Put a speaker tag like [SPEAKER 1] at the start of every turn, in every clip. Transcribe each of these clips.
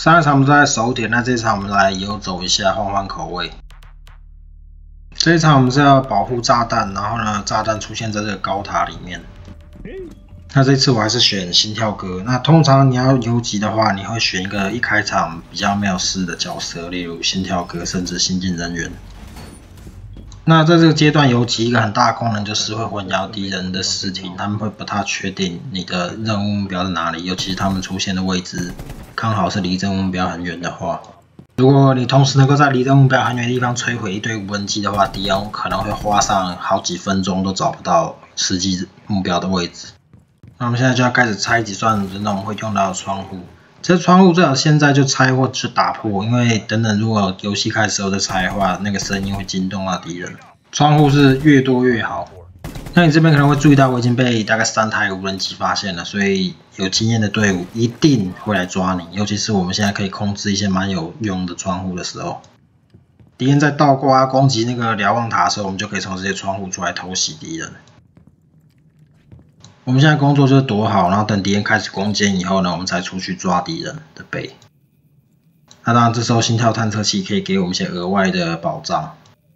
[SPEAKER 1] 上一场我们在守点，那这一场我们来游走一下，换换口味。这一场我们是要保护炸弹，然后呢，炸弹出现在这个高塔里面。那这次我还是选心跳哥。那通常你要游击的话，你会选一个一开场比较没有事的角色，例如心跳哥，甚至新进人员。那在这个阶段游击一个很大的功能就是会混淆敌人的视听，他们会不太确定你的任务目标在哪里，尤其是他们出现的位置刚好是离任务目标很远的话。如果你同时能够在离任务目标很远的地方摧毁一堆无人机的话，敌人可能会花上好几分钟都找不到实际目标的位置。那我们现在就要开始拆几扇人种会用到的窗户。这窗户最好现在就拆或就打破，因为等等如果游戏开始时候再拆的话，那个声音会惊动到敌人。窗户是越多越好。那你这边可能会注意到，我已经被大概3台无人机发现了，所以有经验的队伍一定会来抓你，尤其是我们现在可以控制一些蛮有用的窗户的时候。敌人在倒挂攻击那个瞭望塔的时候，我们就可以从这些窗户出来偷袭敌人。我们现在工作就是躲好，然后等敌人开始攻坚以后呢，我们才出去抓敌人的背。那当然，这时候心跳探测器可以给我们一些额外的保障。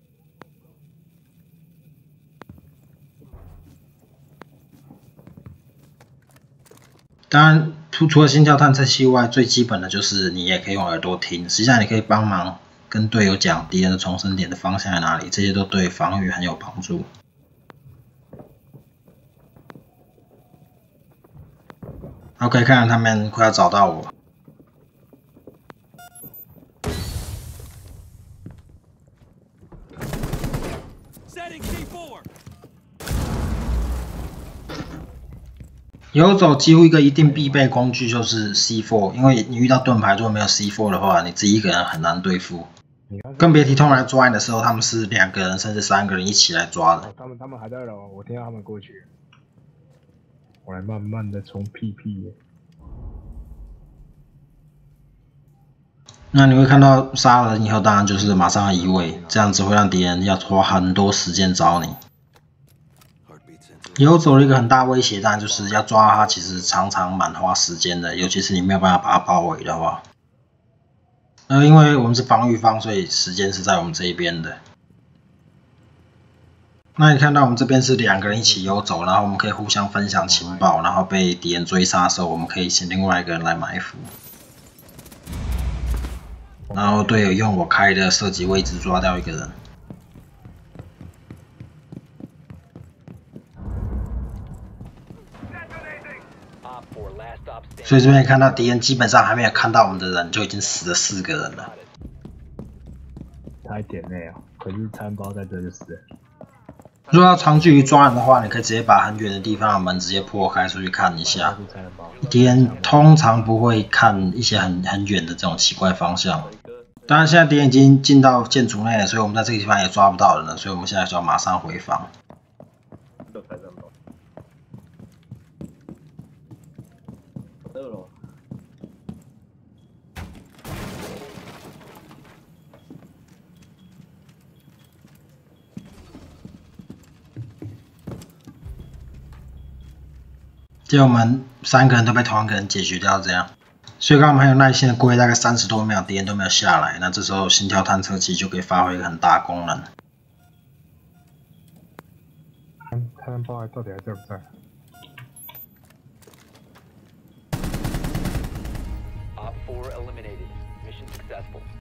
[SPEAKER 1] 当然，除了心跳探测器外，最基本的就是你也可以用耳朵听。实际上，你可以帮忙跟队友讲敌人的重生点的方向在哪里，这些都对防御很有帮助。OK， 看来他们快要找到我。游走几乎一个一定必备工具就是 C4， 因为你遇到盾牌如果没有 C4 的话，你自己一个人很难对付。更别提通常来抓你的时候，他们是2个人甚至3个人一起来抓的。
[SPEAKER 2] 他们还在楼，我听到他们过去。我来慢慢的冲屁屁。
[SPEAKER 1] 那你会看到杀了人以后，当然就是马上移位，这样子会让敌人要花很多时间找你。游走的一个很大威胁，当然就是要抓他，其实常常蛮花时间的，尤其是你没有办法把他包围的话。因为我们是防御方，所以时间是在我们这一边的。那你看到我们这边是2个人一起游走，然后我们可以互相分享情报，然后被敌人追杀的时候，我们可以请另外一个人来埋伏。然后队友用我开的射击位置抓掉一个人。所以这边看到敌人基本上还没有看到我们的人，就已经死了4个人了。
[SPEAKER 2] 差一点内哦，可是餐包在这就死了。
[SPEAKER 1] 如果要长距离抓人的话，你可以直接把很远的地方的门直接破开出去看一下。敌人通常不会看一些很远的这种奇怪方向。当然，现在敌人已经进到建筑内了，所以我们在这个地方也抓不到人了，所以我们现在就要马上回防。结果我们3个人都被同一个人解决掉，这样。所以刚刚我们很有耐心的过大概30多秒，敌人都没有下来，那这时候心跳探测器就可以发挥一个很大的功能。
[SPEAKER 2] 餐包到底还在不在
[SPEAKER 3] ？Op 4 eliminated. Mission successful.